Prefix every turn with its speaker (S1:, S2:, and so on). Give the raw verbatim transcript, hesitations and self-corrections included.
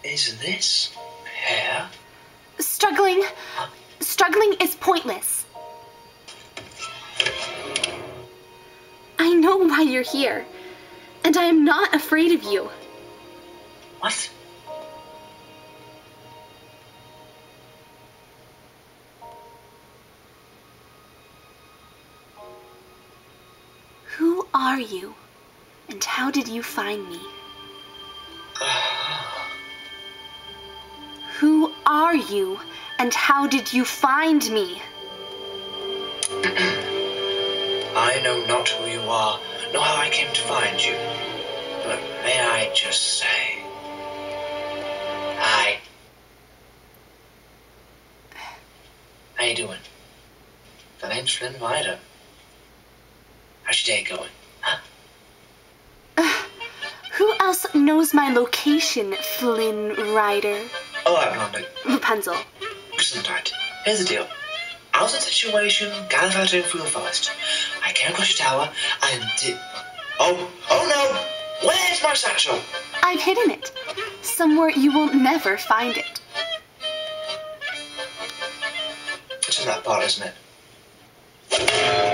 S1: is this hair?
S2: Struggling. Struggling is pointless. I know why you're here, and I am not afraid of you.
S1: What?
S2: Who are you, and how did you find me? Who are you, and how did you find me?
S1: I know not who you are, nor how I came to find you. But may I just say, I... How you doing? My name's Flynn Ryder. How's your day going, huh?
S2: Uh, who else knows my location, Flynn Ryder?
S1: Oh, I'm London.
S2: Rapunzel.
S1: Listen, right. Here's the deal. I was in a situation, gallivanting through the forest. I came across your tower and did... Oh, oh no! Where's my satchel?
S2: I've hidden it. Somewhere you will never find it.
S1: It's in that part, isn't it?